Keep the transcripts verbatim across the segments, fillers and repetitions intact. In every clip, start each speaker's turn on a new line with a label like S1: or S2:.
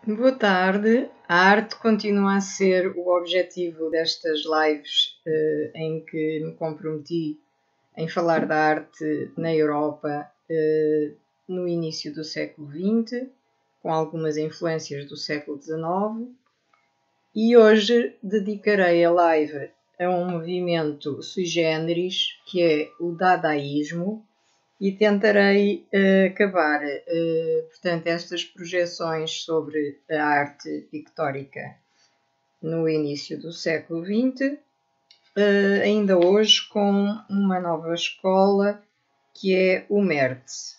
S1: Boa tarde. A arte continua a ser o objetivo destas lives eh, em que me comprometi em falar da arte na Europa eh, no início do século vinte, com algumas influências do século dezenove, e hoje dedicarei a live a um movimento sui generis que é o dadaísmo, e tentarei uh, acabar, uh, portanto, estas projeções sobre a arte pictórica no início do século vinte, uh, ainda hoje com uma nova escola que é o Merz.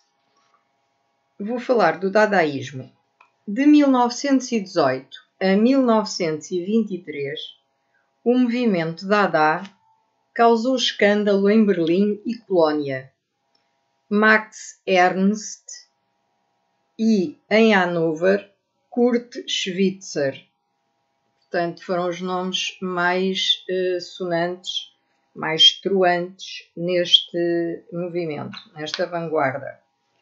S1: Vou falar do dadaísmo. De mil novecentos e dezoito a mil novecentos e vinte e três, o movimento Dada causou escândalo em Berlim e Colónia. Max Ernst e, em Hannover, Kurt Schwitzer. Portanto, foram os nomes mais uh, sonantes, mais troantes neste movimento, nesta vanguarda.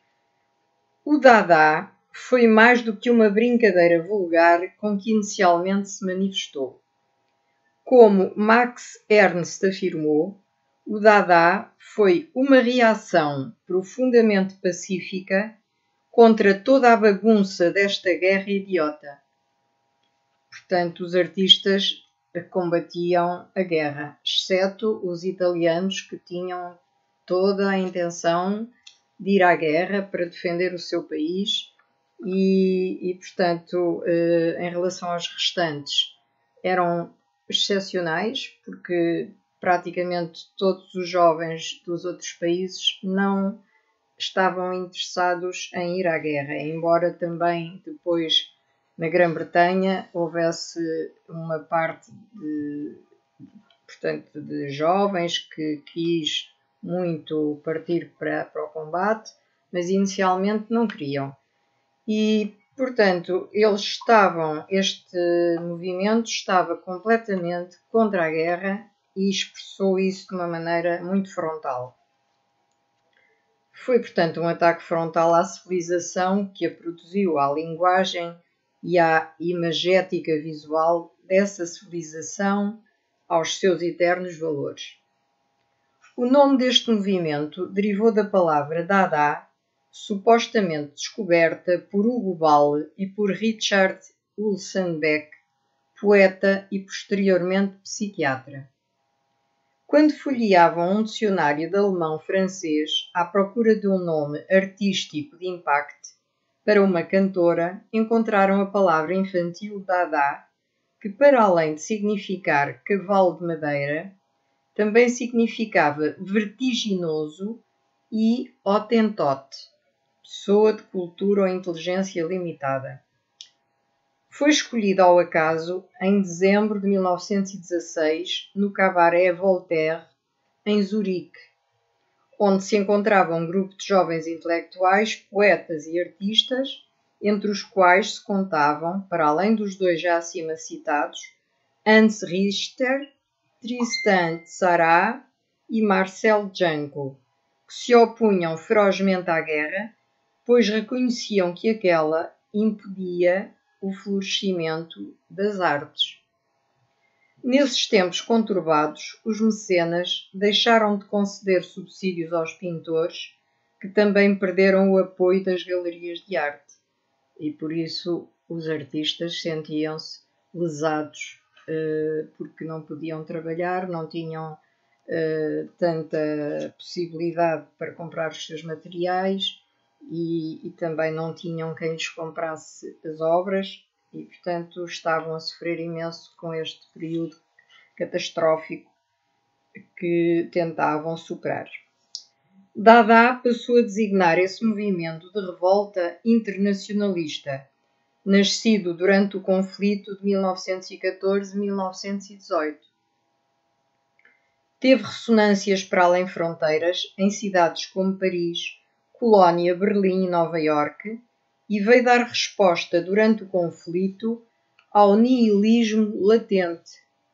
S1: O Dada foi mais do que uma brincadeira vulgar com que inicialmente se manifestou. Como Max Ernst afirmou, o Dada foi uma reação profundamente pacífica contra toda a bagunça desta guerra idiota. Portanto, os artistas combatiam a guerra, exceto os italianos, que tinham toda a intenção de ir à guerra para defender o seu país e, e portanto, em relação aos restantes, eram excepcionais, porque praticamente todos os jovens dos outros países não estavam interessados em ir à guerra, embora também depois na Grã-Bretanha houvesse uma parte de, portanto, de jovens que quis muito partir para, para o combate, mas inicialmente não queriam. E, portanto, eles estavam, este movimento estava completamente contra a guerra e expressou isso de uma maneira muito frontal. Foi, portanto, um ataque frontal à civilização que a produziu, à linguagem e à imagética visual dessa civilização, aos seus eternos valores. O nome deste movimento derivou da palavra Dada, supostamente descoberta por Hugo Ball e por Richard Huelsenbeck, poeta e posteriormente psiquiatra. Quando folheavam um dicionário de alemão-francês à procura de um nome artístico de impacto para uma cantora, encontraram a palavra infantil Dada, que, para além de significar cavalo de madeira, também significava vertiginoso e hotentote, pessoa de cultura ou inteligência limitada. Foi escolhido ao acaso em dezembro de mil novecentos e dezasseis no Cabaret Voltaire, em Zurique, onde se encontrava um grupo de jovens intelectuais, poetas e artistas, entre os quais se contavam, para além dos dois já acima citados, Hans Richter, Tristan Tzara e Marcel Janco, que se opunham ferozmente à guerra, pois reconheciam que aquela impedia o florescimento das artes. Nesses tempos conturbados, os mecenas deixaram de conceder subsídios aos pintores, que também perderam o apoio das galerias de arte, e por isso os artistas sentiam-se lesados, eh, porque não podiam trabalhar, não tinham eh, tanta possibilidade para comprar os seus materiais, E, e também não tinham quem lhes comprasse as obras e, portanto, estavam a sofrer imenso com este período catastrófico que tentavam superar. Dada passou a designar esse movimento de revolta internacionalista, nascido durante o conflito de mil novecentos e catorze a mil novecentos e dezoito. Teve ressonâncias para além fronteiras, em cidades como Paris, Colónia, Berlim e Nova Iorque, e veio dar resposta durante o conflito ao nihilismo latente,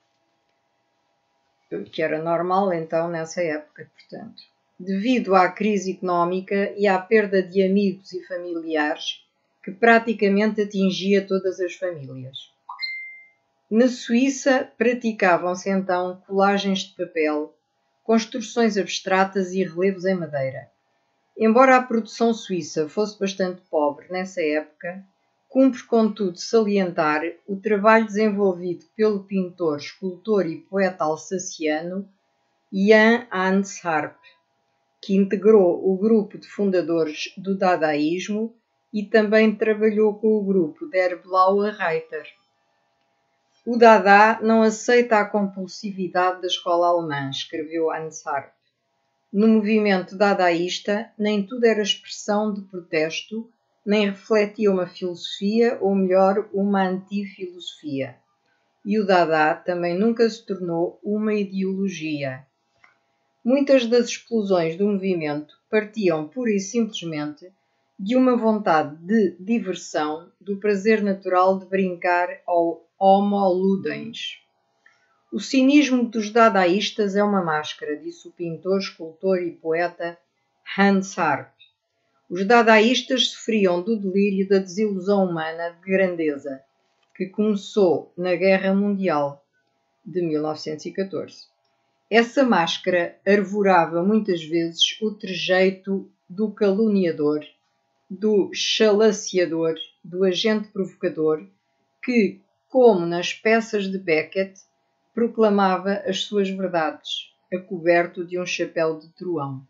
S1: que era normal então nessa época, portanto. Devido à crise económica e à perda de amigos e familiares que praticamente atingia todas as famílias. Na Suíça praticavam-se então colagens de papel, construções abstratas e relevos em madeira. Embora a produção suíça fosse bastante pobre nessa época, cumpre contudo salientar o trabalho desenvolvido pelo pintor, escultor e poeta alsaciano Jan Hans Arp, que integrou o grupo de fundadores do dadaísmo e também trabalhou com o grupo Der Blaue Reiter. O Dada não aceita a compulsividade da escola alemã, escreveu Hans Arp. No movimento dadaísta, nem tudo era expressão de protesto, nem refletia uma filosofia, ou melhor, uma antifilosofia. E o Dada também nunca se tornou uma ideologia. Muitas das explosões do movimento partiam pura e simplesmente de uma vontade de diversão, do prazer natural de brincar ao homo ludens. O cinismo dos dadaístas é uma máscara, disse o pintor, escultor e poeta Hans Arp. Os dadaístas sofriam do delírio da desilusão humana de grandeza, que começou na Guerra Mundial de mil novecentos e catorze. Essa máscara arvorava muitas vezes o trejeito do caluniador, do chalaciador, do agente provocador, que, como nas peças de Beckett, proclamava as suas verdades, a coberto de um chapéu de truão.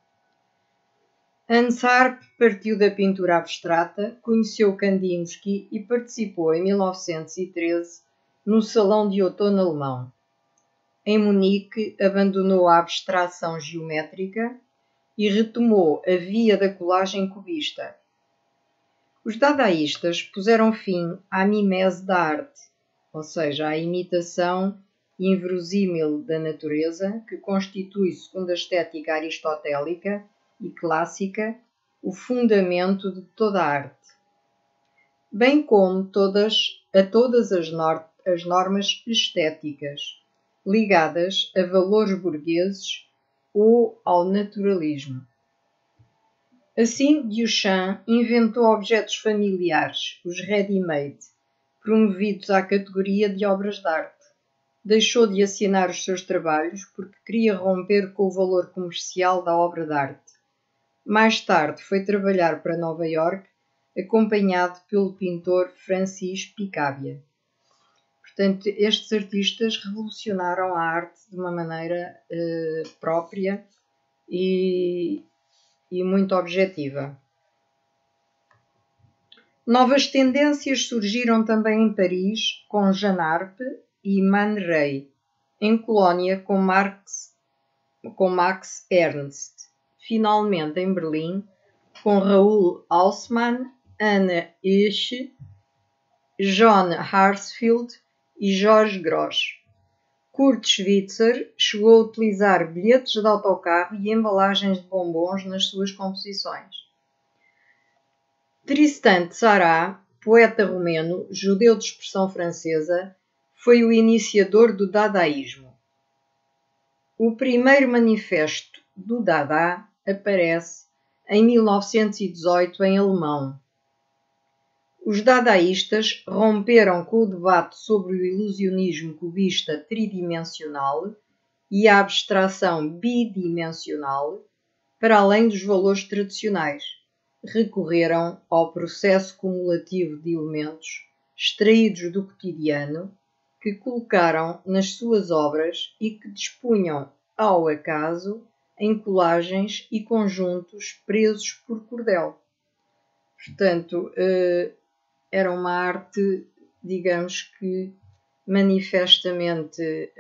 S1: Hans Arp partiu da pintura abstrata, conheceu Kandinsky e participou em mil novecentos e treze no Salão de Outono Alemão. Em Munique, abandonou a abstração geométrica e retomou a via da colagem cubista. Os dadaístas puseram fim à mimese da arte, ou seja, à imitação inverosímil da natureza, que constitui, segundo a estética aristotélica e clássica, o fundamento de toda a arte, bem como todas, a todas as, nor as normas estéticas ligadas a valores burgueses ou ao naturalismo. Assim, Duchamp inventou objetos familiares, os ready-made, promovidos à categoria de obras de arte. Deixou de assinar os seus trabalhos porque queria romper com o valor comercial da obra de arte. Mais tarde foi trabalhar para Nova Iorque, acompanhado pelo pintor Francis Picabia. Portanto, estes artistas revolucionaram a arte de uma maneira eh, própria e, e muito objetiva. Novas tendências surgiram também em Paris, com Jean Arp e Man Ray, em Colónia com, Marx, com Max Ernst, finalmente em Berlim, com Raoul Haussmann, Anna Esche, John Harsfield e George Grosz. Kurt Schwitzer chegou a utilizar bilhetes de autocarro e embalagens de bombons nas suas composições. Tristan Tzara, poeta romeno, judeu de expressão francesa, foi o iniciador do dadaísmo. O primeiro manifesto do Dada aparece em mil novecentos e dezoito em alemão. Os dadaístas romperam com o debate sobre o ilusionismo cubista tridimensional e a abstração bidimensional, para além dos valores tradicionais. Recorreram ao processo cumulativo de elementos extraídos do cotidiano que colocaram nas suas obras e que dispunham ao acaso em colagens e conjuntos presos por cordel. Portanto, era uma arte, digamos que manifestamente,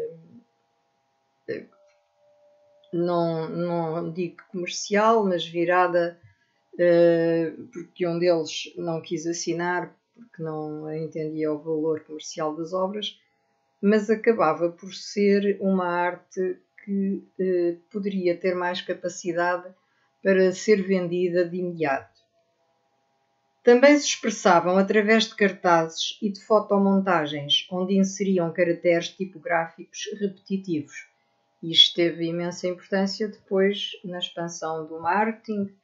S1: não, não digo comercial, mas virada, porque um deles não quis assinar, porque não entendia o valor comercial das obras, mas acabava por ser uma arte que eh, poderia ter mais capacidade para ser vendida de imediato. Também se expressavam através de cartazes e de fotomontagens, onde inseriam caracteres tipográficos repetitivos. Isto teve imensa importância depois na expansão do marketing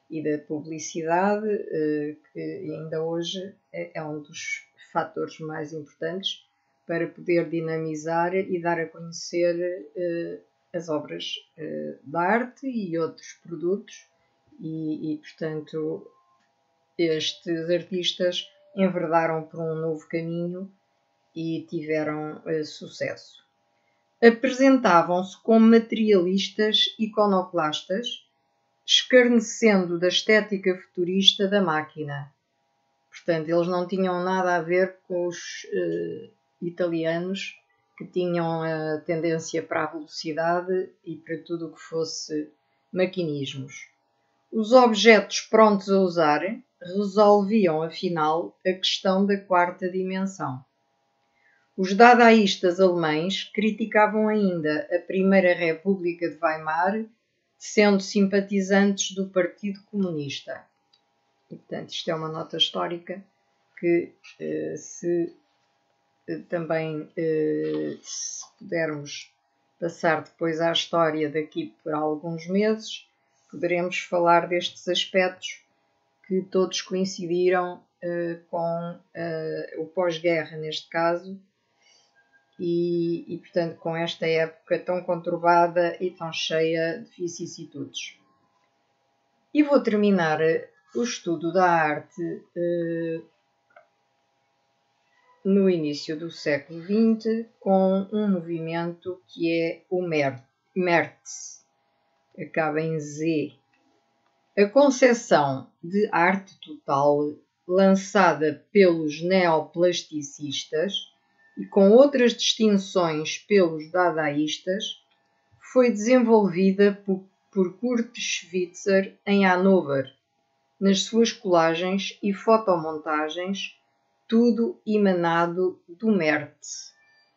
S1: e da publicidade, que ainda hoje é um dos fatores mais importantes para poder dinamizar e dar a conhecer as obras de arte e outros produtos e, e portanto, estes artistas enverdaram por um novo caminho e tiveram uh, sucesso. Apresentavam-se como materialistas iconoclastas, escarnecendo da estética futurista da máquina. Portanto, eles não tinham nada a ver com os uh, italianos, que tinham a tendência para a velocidade e para tudo o que fosse maquinismos. Os objetos prontos a usar resolviam, afinal, a questão da quarta dimensão. Os dadaístas alemães criticavam ainda a Primeira República de Weimar, sendo simpatizantes do Partido Comunista. E, portanto, isto é uma nota histórica que, eh, se eh, também eh, se pudermos passar depois à história daqui por alguns meses, poderemos falar destes aspectos que todos coincidiram uh, com uh, o pós-guerra, neste caso, e, e, portanto, com esta época tão conturbada e tão cheia de vicissitudes. E vou terminar o estudo da arte uh, no início do século vinte com um movimento que é o Merz, acaba em Z. A concepção de arte total, lançada pelos neoplasticistas e com outras distinções pelos dadaístas, foi desenvolvida por, por Kurt Schweitzer em Hannover, nas suas colagens e fotomontagens, tudo emanado do Merz.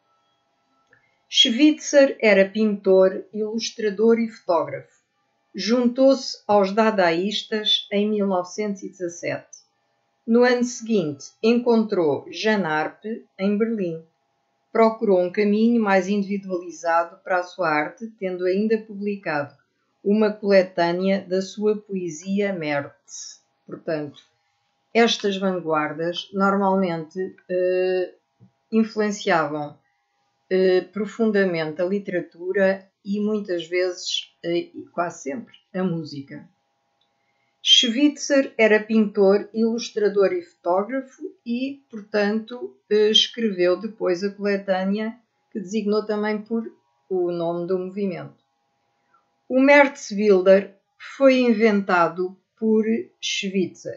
S1: Schweitzer era pintor, ilustrador e fotógrafo. Juntou-se aos dadaístas em mil novecentos e dezassete. No ano seguinte, encontrou Jean Arp em Berlim. Procurou um caminho mais individualizado para a sua arte, tendo ainda publicado uma coletânea da sua poesia Merz. Portanto, estas vanguardas normalmente eh, influenciavam eh, profundamente a literatura e muitas vezes, e quase sempre, a música. Schweitzer era pintor, ilustrador e fotógrafo e, portanto, escreveu depois a coletânea que designou também por o nome do movimento. O Märzbilder foi inventado por Schweitzer.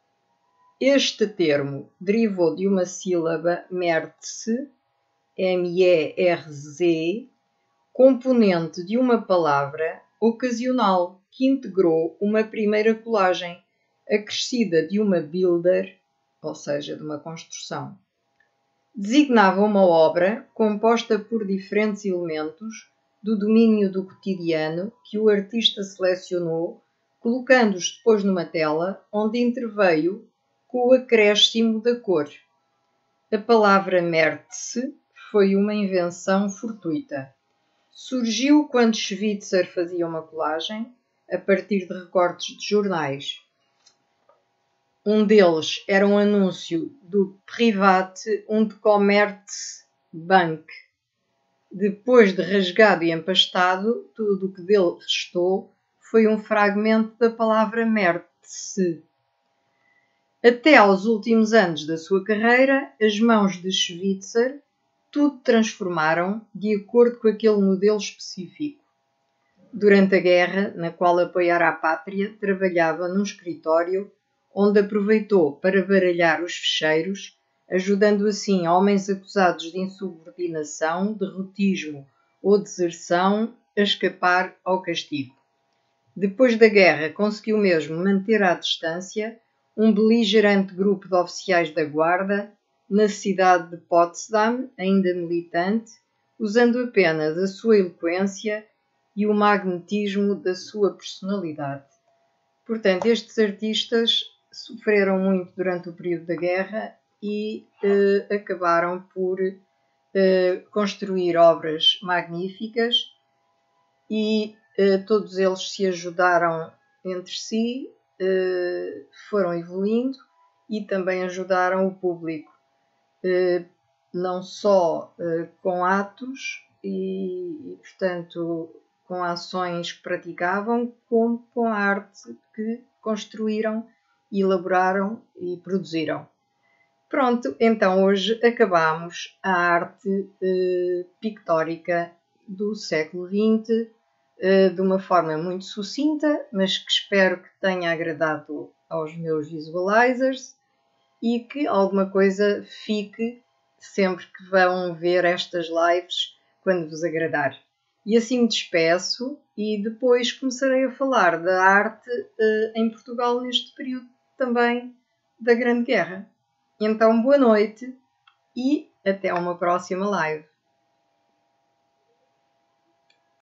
S1: Este termo derivou de uma sílaba Merz, M E R Z, componente de uma palavra ocasional que integrou uma primeira colagem acrescida de uma Bilder, ou seja, de uma construção. Designava uma obra composta por diferentes elementos do domínio do cotidiano que o artista selecionou, colocando-os depois numa tela onde interveio com o acréscimo da cor. A palavra Merz foi uma invenção fortuita. Surgiu quando Schweitzer fazia uma colagem a partir de recortes de jornais. Um deles era um anúncio do Private und Commerzbank. Depois de rasgado e empastado, tudo o que dele restou foi um fragmento da palavra Merz. Até aos últimos anos da sua carreira, as mãos de Schweitzer tudo transformaram de acordo com aquele modelo específico. Durante a guerra, na qual apoiara a pátria, trabalhava num escritório onde aproveitou para baralhar os fecheiros, ajudando assim homens acusados de insubordinação, derrotismo ou deserção a escapar ao castigo. Depois da guerra, conseguiu mesmo manter à distância um beligerante grupo de oficiais da guarda na cidade de Potsdam, ainda militante, usando apenas a sua eloquência e o magnetismo da sua personalidade. Portanto, estes artistas sofreram muito durante o período da guerra e eh, acabaram por eh, construir obras magníficas e eh, todos eles se ajudaram entre si eh, foram evoluindo e também ajudaram o público, eh, não só eh, com atos e, e, portanto, com ações que praticavam, como com a arte que construíram, elaboraram e produziram. Pronto, então hoje acabamos a arte eh, pictórica do século vinte eh, de uma forma muito sucinta, mas que espero que tenha agradado aos meus visualizers e que alguma coisa fique sempre que vão ver estas lives quando vos agradar. E assim me despeço e depois começarei a falar da arte eh, em Portugal neste período também da Grande Guerra. Então, boa noite e até uma próxima live.